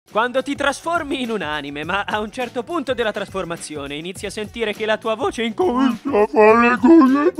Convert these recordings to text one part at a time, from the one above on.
Quando ti trasformi in un anime, ma a un certo punto della trasformazione inizi a sentire che la tua voce incomincia a fare cose.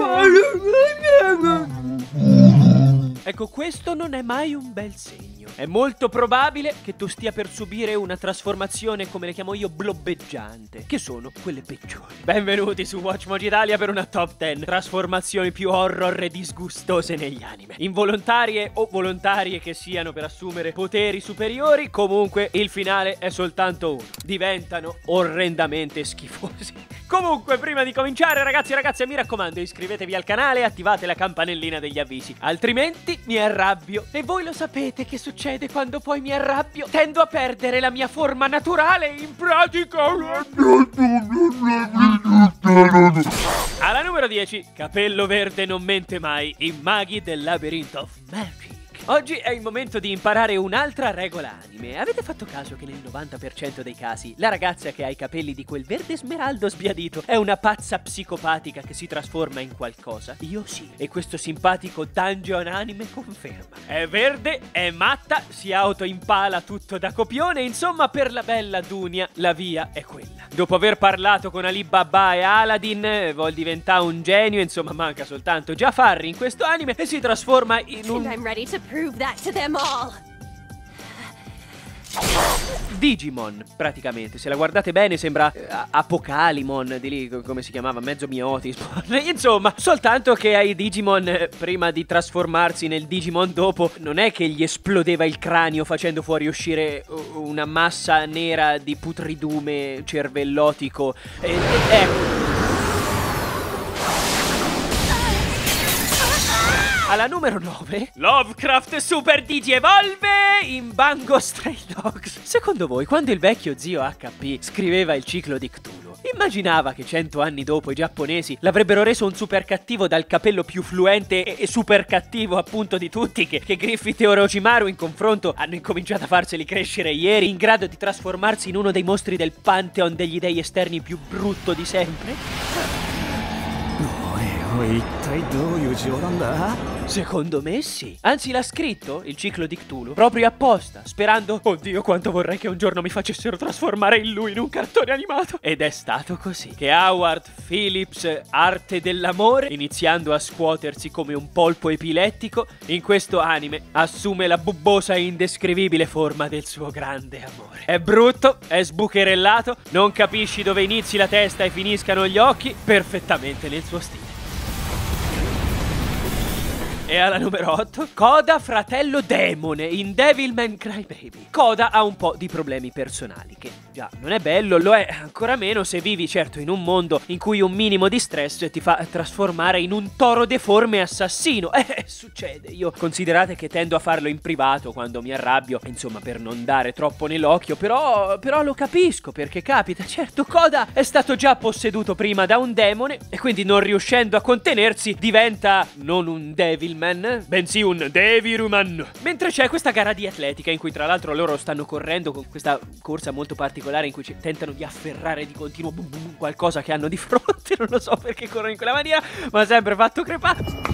Ecco, questo non è mai un bel segno. È molto probabile che tu stia per subire una trasformazione, come le chiamo io, blobbeggiante, che sono quelle peggiori. Benvenuti su WatchMojo Italia per una top 10 trasformazioni più horror e disgustose negli anime. Involontarie o volontarie che siano per assumere poteri superiori, comunque il finale è soltanto uno. Diventano orrendamente schifosi. Comunque, prima di cominciare, ragazzi e ragazze, mi raccomando, iscrivetevi al canale e attivate la campanellina degli avvisi, altrimenti mi arrabbio. E voi lo sapete che succede quando poi mi arrabbio? Tendo a perdere la mia forma naturale, in pratica. Alla numero 10, capello verde non mente mai, i maghi del Labyrinth of Magic. Oggi è il momento di imparare un'altra regola anime. Avete fatto caso che nel 90% dei casi la ragazza che ha i capelli di quel verde smeraldo sbiadito è una pazza psicopatica che si trasforma in qualcosa? Io sì, e questo simpatico dungeon anime conferma. È verde, è matta, si autoimpala tutto da copione, insomma per la bella Dunia la via è quella. Dopo aver parlato con Ali Baba e Aladdin, vuol diventare un genio, insomma manca soltanto Jafar in questo anime e si trasforma in un... And I'm ready to prove that to them all. Digimon, praticamente. Se la guardate bene sembra Apocalimon, di lì come si chiamava, mezzo Miotismon. Insomma, soltanto che ai Digimon, prima di trasformarsi nel Digimon dopo, non è che gli esplodeva il cranio facendo fuoriuscire una massa nera di putridume cervellotico. Alla numero 9, Lovecraft Super Digi Evolve in Bango Stray Dogs. Secondo voi, quando il vecchio zio HP scriveva il ciclo di Cthulhu, immaginava che 100 anni dopo i giapponesi l'avrebbero reso un super cattivo dal capello più fluente e super cattivo appunto di tutti, che Griffith e Orochimaru in confronto hanno incominciato a farseli crescere ieri, in grado di trasformarsi in uno dei mostri del pantheon degli dei esterni più brutto di sempre? Secondo me sì. Anzi, l'ha scritto il ciclo di Cthulhu proprio apposta, sperando: oddio quanto vorrei che un giorno mi facessero trasformare in lui in un cartone animato. Ed è stato così che Howard Phillips, arte dell'amore, iniziando a scuotersi come un polpo epilettico, in questo anime assume la bubbosa e indescrivibile forma del suo grande amore. È brutto, è sbucherellato, non capisci dove inizi la testa e finiscano gli occhi, perfettamente nel suo stile. E alla numero 8, Koda fratello demone in Devilman Crybaby. Koda ha un po' di problemi personali, che già non è bello, lo è ancora meno se vivi certo in un mondo in cui un minimo di stress ti fa trasformare in un toro deforme assassino. Succede, io considerate che tendo a farlo in privato quando mi arrabbio, insomma per non dare troppo nell'occhio, però lo capisco perché capita. Certo, Koda è stato già posseduto prima da un demone e quindi non riuscendo a contenersi diventa non un Devilman, bensì un Deviruman. Mentre c'è questa gara di atletica in cui tra l'altro loro stanno correndo con questa corsa molto particolare in cui tentano di afferrare di continuo qualcosa che hanno di fronte. Non lo so perché corrono in quella maniera, ma ha sempre fatto crepare.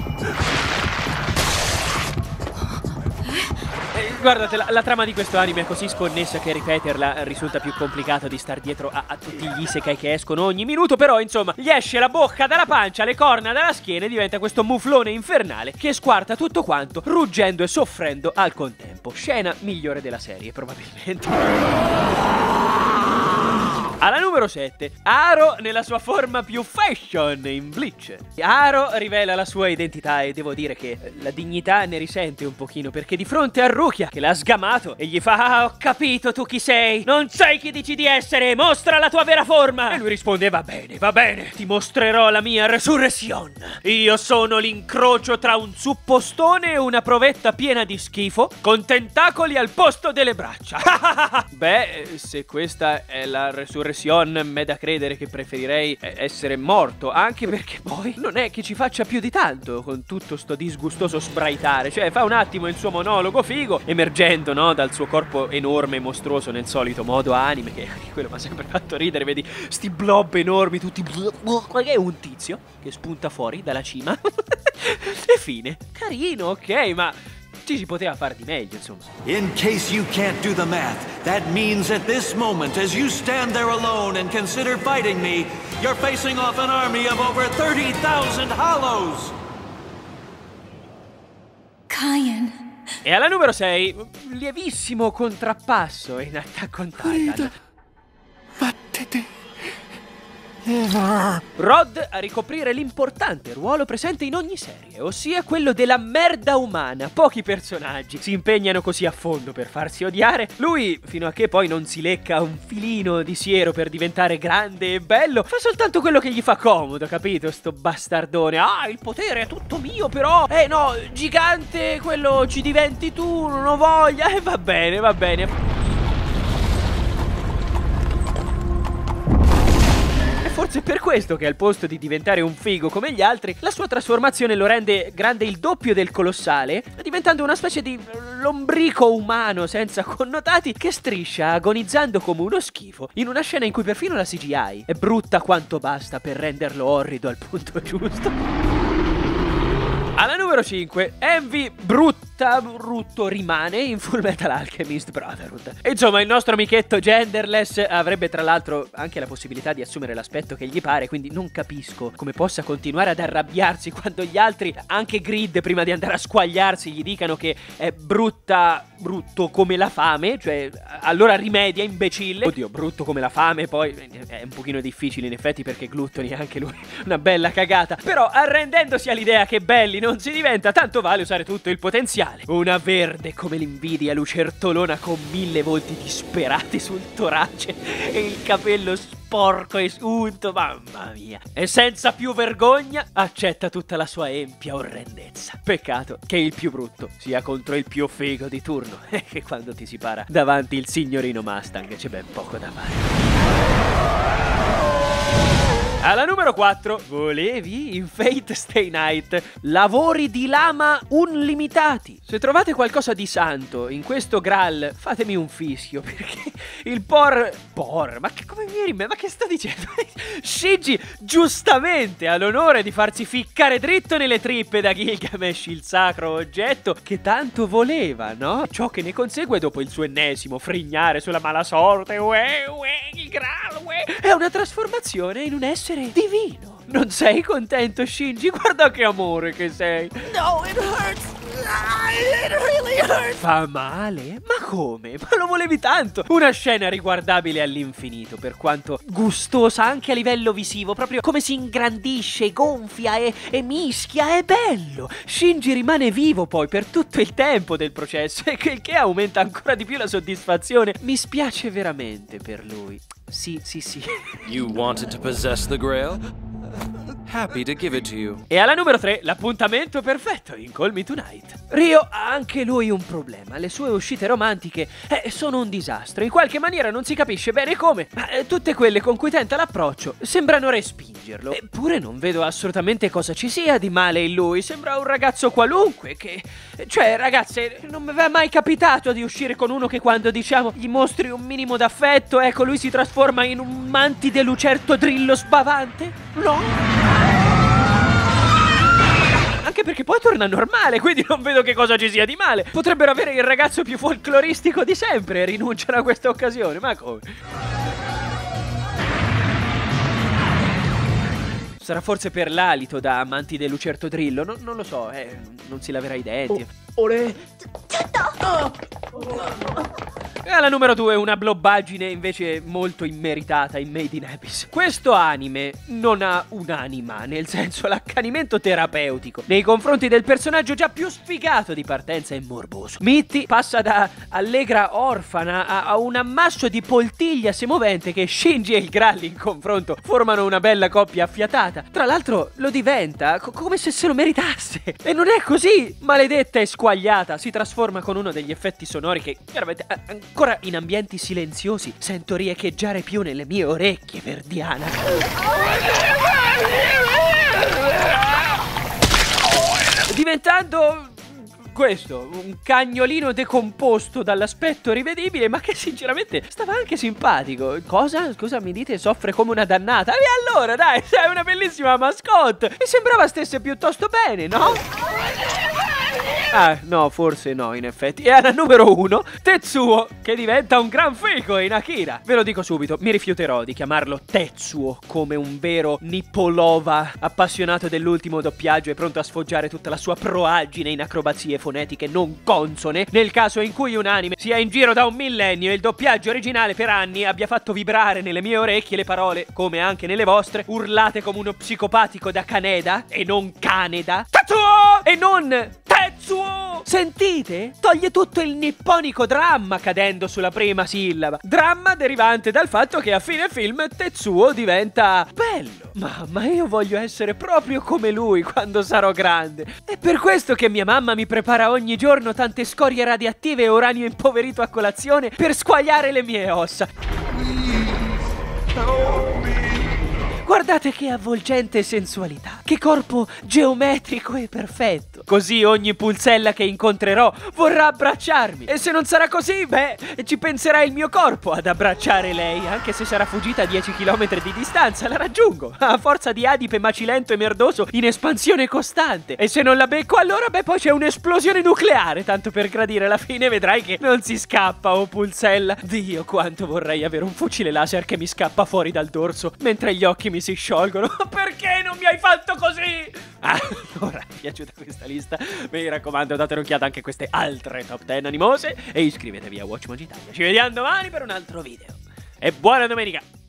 Guardate, la trama di questo anime è così sconnessa che ripeterla risulta più complicato di star dietro a tutti gli isekai che escono ogni minuto. Però insomma, gli esce la bocca dalla pancia, le corna dalla schiena e diventa questo muflone infernale che squarta tutto quanto, ruggendo e soffrendo al contempo. Scena migliore della serie, probabilmente. Alla numero 7, Aro nella sua forma più fashion in Bleach. Aro rivela la sua identità e devo dire che la dignità ne risente un pochino, perché di fronte a Rukia che l'ha sgamato e gli fa: ah, ho capito tu chi sei, non sei chi dici di essere, mostra la tua vera forma. E lui risponde: va bene, ti mostrerò la mia resurrezione. Io sono l'incrocio tra un suppostone e una provetta piena di schifo con tentacoli al posto delle braccia. Beh, se questa è la resurrezione, m'è da credere che preferirei essere morto, anche perché poi non è che ci faccia più di tanto con tutto sto disgustoso sbraitare. Cioè fa un attimo il suo monologo figo, emergendo, no, dal suo corpo enorme e mostruoso nel solito modo anime, che anche quello mi ha sempre fatto ridere. Vedi sti blob enormi tutti, che è un tizio che spunta fuori dalla cima. E fine, carino, ok, ma ci si poteva far di meglio, insomma. In case you can't do the math, that means at this moment, as you stand there alone and consider fighting me, you're facing off an army of over 30,000 Hollows! Cayenne. E alla numero 6, lievissimo contrappasso in Attack on Titan. Vattene. Rod a ricoprire l'importante ruolo presente in ogni serie, ossia quello della merda umana. Pochi personaggi si impegnano così a fondo per farsi odiare. Lui, fino a che poi non si lecca un filino di siero per diventare grande e bello, fa soltanto quello che gli fa comodo, capito? Sto bastardone. Ah, il potere è tutto mio, però. No, gigante, quello ci diventi tu, non ho voglia. Va bene, va bene. Forse è per questo che al posto di diventare un figo come gli altri, la sua trasformazione lo rende grande il doppio del colossale, diventando una specie di lombrico umano senza connotati che striscia agonizzando come uno schifo in una scena in cui perfino la CGI è brutta quanto basta per renderlo orrido al punto giusto. Alla numero 5, Envy brutto rimane in Fullmetal Alchemist Brotherhood. Insomma, il nostro amichetto genderless avrebbe tra l'altro anche la possibilità di assumere l'aspetto che gli pare, quindi non capisco come possa continuare ad arrabbiarsi quando gli altri, anche Grid, prima di andare a squagliarsi, gli dicano che è brutto come la fame, cioè allora rimedia, imbecille. Oddio, brutto come la fame poi è un pochino difficile in effetti perché Gluttony è anche lui una bella cagata, però arrendendosi all'idea che belli non si diventa, tanto vale usare tutto il potenziale. Una verde come l'invidia lucertolona con 1000 volti disperati sul torace e il capello sporco e unto, mamma mia. E senza più vergogna accetta tutta la sua empia orrendezza. Peccato che il più brutto sia contro il più figo di turno e che quando ti si para davanti il signorino Mustang c'è ben poco da fare. Alla numero 4, volevi in Fate Stay Night lavori di lama unlimitati. Se trovate qualcosa di santo in questo Graal, fatemi un fischio, perché il ma che come mi rime? Ma che sto dicendo? Shinji giustamente ha l'onore di farsi ficcare dritto nelle trippe da Gilgamesh, il sacro oggetto che tanto voleva, no? Ciò che ne consegue dopo il suo ennesimo frignare sulla mala sorte, il Graal, è una trasformazione in un essere divino. Non sei contento, Shinji? Guarda che amore che sei. No, it hurts. It really hurts. Fa male? Ma come? Ma lo volevi tanto? Una scena riguardabile all'infinito, per quanto gustosa anche a livello visivo, proprio come si ingrandisce, gonfia e mischia, è bello. Shinji rimane vivo poi per tutto il tempo del processo e che aumenta ancora di più la soddisfazione. Mi spiace veramente per lui. Sì. You wanted to possess the Grail? Happy to give it to you. E alla numero 3, l'appuntamento perfetto in Call Me Tonight. Ryo ha anche lui un problema. Le sue uscite romantiche sono un disastro. In qualche maniera non si capisce bene come, ma tutte quelle con cui tenta l'approccio sembrano respingerlo. Eppure non vedo assolutamente cosa ci sia di male in lui. Sembra un ragazzo qualunque che... Cioè, ragazze, non mi è mai capitato di uscire con uno che quando, diciamo, gli mostri un minimo d'affetto, ecco, lui si trasforma in un mantide lucerto drillo sbavante? No? Anche perché poi torna normale, quindi non vedo che cosa ci sia di male. Potrebbero avere il ragazzo più folcloristico di sempre e rinunciano a questa occasione, ma come? Sarà forse per l'alito da amanti del lucerto drillo, non lo so, non si laverà i denti. E alla numero 2 una blobbaggine invece molto immeritata in Made in Abyss. Questo anime non ha un'anima, nel senso l'accanimento terapeutico nei confronti del personaggio già più sfigato di partenza e morboso. Mitty passa da allegra orfana a un ammasso di poltiglia semovente che Shinji e il Graal in confronto formano una bella coppia affiatata. Tra l'altro lo diventa come se se lo meritasse. E non è così, maledetta e squagliata. Si trasforma con uno degli effetti sonori che veramente ancora in ambienti silenziosi sento riecheggiare più nelle mie orecchie, Verdiana. Diventando questo, un cagnolino decomposto dall'aspetto rivedibile, ma che sinceramente stava anche simpatico. Cosa? Scusa, mi dite, soffre come una dannata? E allora, dai, sei una bellissima mascotte. Mi sembrava stesse piuttosto bene, no? Ah, no, forse no, in effetti. E alla numero 1, Tetsuo, che diventa un gran figo in Akira. Ve lo dico subito, mi rifiuterò di chiamarlo Tetsuo come un vero Nippolova appassionato dell'ultimo doppiaggio e pronto a sfoggiare tutta la sua proagine in acrobazie fonetiche non consone, nel caso in cui un anime sia in giro da un millennio e il doppiaggio originale per anni abbia fatto vibrare nelle mie orecchie le parole, come anche nelle vostre, urlate come uno psicopatico da Kaneda e non Kaneda. Tetsuo! E non Tetsuo! Sentite? Toglie tutto il nipponico dramma cadendo sulla prima sillaba. Dramma derivante dal fatto che a fine film Tetsuo diventa bello. Mamma, io voglio essere proprio come lui quando sarò grande. È per questo che mia mamma mi prepara ogni giorno tante scorie radioattive e uranio impoverito a colazione per squagliare le mie ossa. Guardate che avvolgente sensualità, che corpo geometrico e perfetto. Così ogni pulzella che incontrerò vorrà abbracciarmi. E se non sarà così, beh, ci penserà il mio corpo ad abbracciare lei. Anche se sarà fuggita a 10 km di distanza, la raggiungo a forza di adipe macilento e merdoso in espansione costante. E se non la becco, allora beh, poi c'è un'esplosione nucleare. Tanto per gradire la fine vedrai che non si scappa, oh pulzella. Dio, quanto vorrei avere un fucile laser che mi scappa fuori dal dorso mentre gli occhi mi si sciolgono. Perché non mi hai fatto così? Allora, mi è piaciuta questa lista? Mi raccomando, date un'occhiata anche a queste altre top 10 animose e iscrivetevi a Watch Mojo Italia. Ci vediamo domani per un altro video. E buona domenica!